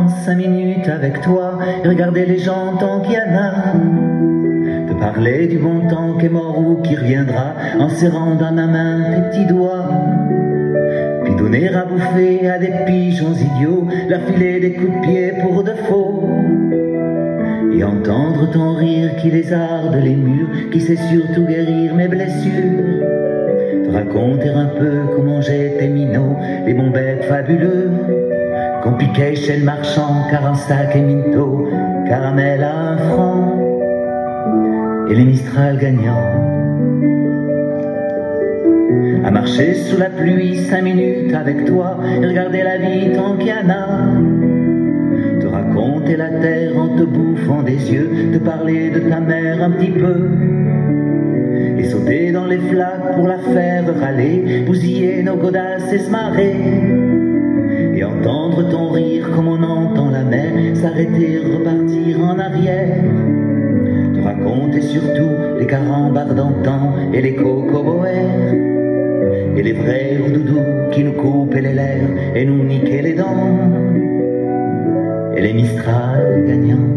5 minutes avec toi et regarder les gens tant qu'il y en a. Te parler du bon temps qui est mort ou qui reviendra en serrant dans ma main tes petits doigts. Puis donner à bouffer à des pigeons idiots, leur filer des coups de pied pour de faux. Et entendre ton rire qui lézarde les murs, qui sait surtout guérir mes blessures. Te raconter un peu comment j'étais minot, les bons bêtes fabuleux, qu'on piquait chez le marchand, car un sac et minto, caramel à 1 franc, et les Mistral gagnants. À marcher sous la pluie 5 minutes avec toi, et regarder la vie tant qu'il y en a. Te raconter la terre en te bouffant des yeux, te parler de ta mère un petit peu, et sauter dans les flaques pour la faire râler, bousiller nos godasses et se marrer, et entendre ton rire comme on entend la mer s'arrêter, repartir en arrière. Te raconter surtout les carambars d'antan et les cocoboères, et les vrais roudoudous qui nous coupaient les lèvres et nous niquaient les dents, et les Mistral gagnants.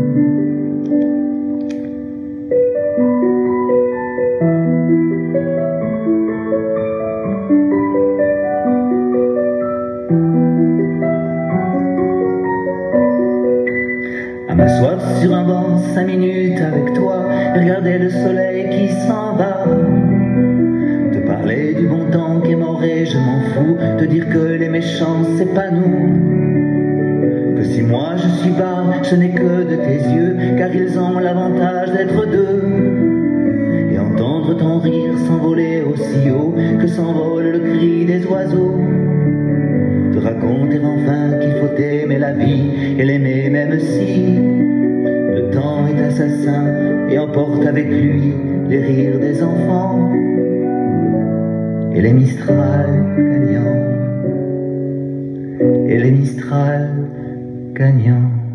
À m'asseoir sur un banc 5 minutes avec toi et regarder le soleil qui s'en va. Te parler du bon temps qui est mort et je m'en fous, te dire que les méchants c'est pas nous, que si moi je suis bas ce n'est que de tes yeux, car ils ont l'avantage d'être deux, et entendre ton rire s'envoler aussi haut que s'envole le cri des oiseaux. Te raconter enfin qu'il faut aimer la vie et l'aimer même si le temps est assassin et emporte avec lui les rires des enfants, et les Mistral gagnants, et les Mistral gagnants.